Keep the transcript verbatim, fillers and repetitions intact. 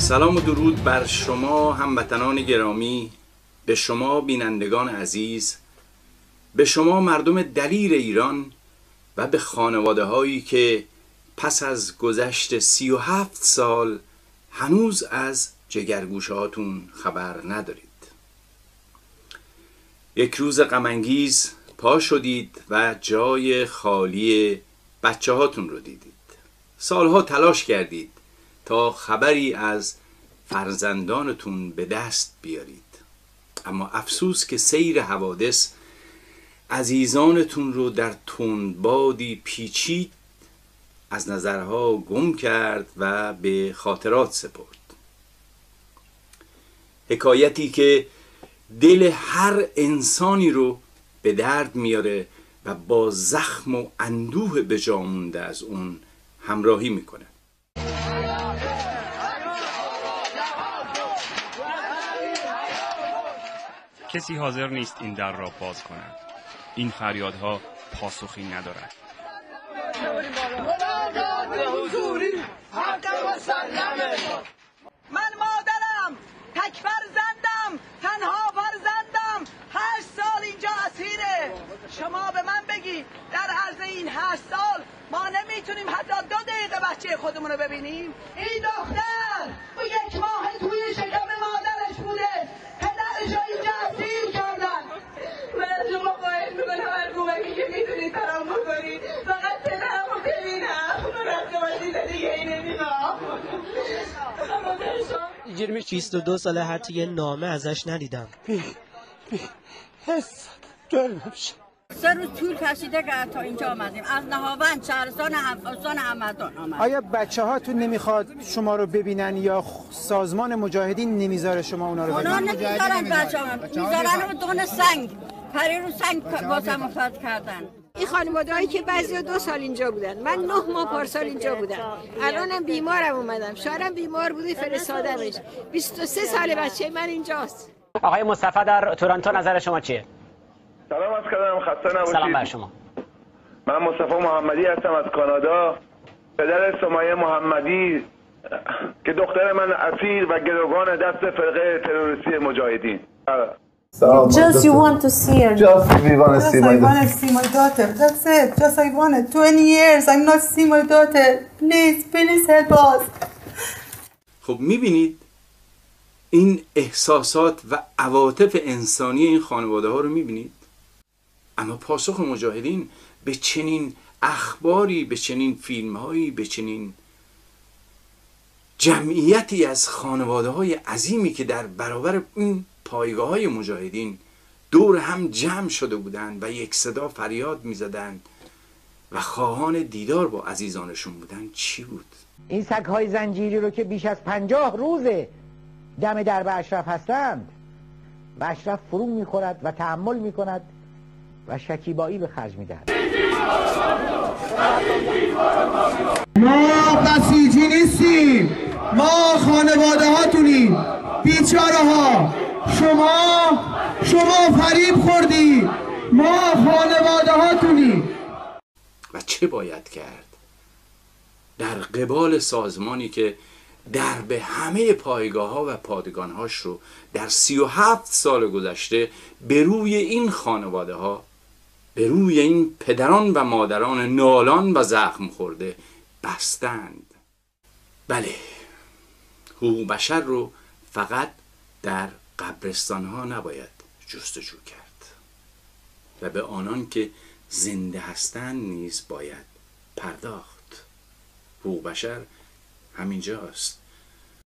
سلام و درود بر شما هموطنان گرامی، به شما بینندگان عزیز، به شما مردم دلیر ایران و به خانواده هایی که پس از گذشت سی و هفت سال هنوز از جگرگوشه هاتون خبر ندارید. یک روز غم انگیز پا شدید و جای خالی بچه هاتون رو دیدید. سالها تلاش کردید تا خبری از فرزندانتون به دست بیارید، اما افسوس که سیر حوادث عزیزانتون رو در تندبادی پیچید، از نظرها گم کرد و به خاطرات سپرد. حکایتی که دل هر انسانی رو به درد میاره و با زخم و اندوه به جا مونده از اون همراهی میکنه. کسی حاضر نیست این در را باز کند. این فریادها پاسخی ندارد. من مادرم، تک فرزندم، تنها فرزندم، هشت سال اینجا اسیره. شما به من بگید در عرض این هشت سال ما نمیتونیم حتی دو دقیقه بچه خودمون رو ببینیم؟ این دختر و یک ماه توی شکم مادرش بوده، پدرش رو اینجا اسیر کردن. من از شما خواهش میکنم هر کمکی که میتونید برام بکنید، فقط پدرم رو ببینم. من از شما چیز دیگه ای نمیخوام. بیست و دو ساله حتی یه نامه ازش ندیدم. بی بی حس جایی نمیشه. سه روز طول کشیده که تا اینجا آمدیم. از نهاوند، شهرستان، استان همدان آمدیم. آیا بچه هاتون نمیخواد شما رو ببینن یا سازمان مجاهدین نمیذاره شما اونا رو ببینن؟ اونا نمیذارن بچه ها، میذارن رو دون سنگ، پری رو سنگ واسه مفاد کردن. این خانواده‌ای که بعضی دو سال اینجا بودن، من نه ماه پارسال اینجا بودم، الانم بیمارم اومدم، شوهرم بیمار بوده فرستادمش. بیست و سه سال بچه من اینجاست. آقای مصطفی در تورنتو نظر شما چیه؟ سلام عرض کردم، خسته نباشید. سلام بر شما. من مصطفی محمدی هستم از کانادا، پدر سمیه محمدی که دختر من اسیر و گروگان دست فرقه تروریستی مجاهدین. Just you want to see her. Just we want to see my I want to see my daughter. That's it. Just I want it. twenty years I'm not seeing my daughter. Please, please help us. خب میبینید این احساسات و عواطف انسانی این خانواده ها رو میبینید، اما پاسخ مجاهدین به چنین اخباری، به چنین فیلم هایی، به چنین جمعیتی از خانواده های عظیمی که در برابر این پایگاه های مجاهدین دور هم جمع شده بودند و یک صدا فریاد می زدند و خواهان دیدار با عزیزانشون بودند، چی بود؟ این سگ‌های زنجیری رو که بیش از پنجاه روزه دم درب اشرف هستند و اشرف فرو میخورد و تحمل میکند و شکیبایی به خرج میدهد. ما بسیجی نیستیم، ما خانواده هاتونیم، بیچاره ها. شما شما فریب خوردی، ما خانواده هاتونیم. و چه باید کرد در قبال سازمانی که در به همه پایگاه ها و پادگان هاش رو در سی و هفت سال گذشته به روی این خانواده ها، به روی این پدران و مادران نالان و زخم خورده بستند. بله، حقوق بشر رو فقط در قبرستان ها نباید جستجو کرد و به آنان که زنده هستند نیز باید پرداخت. حقوق بشر همینجاست.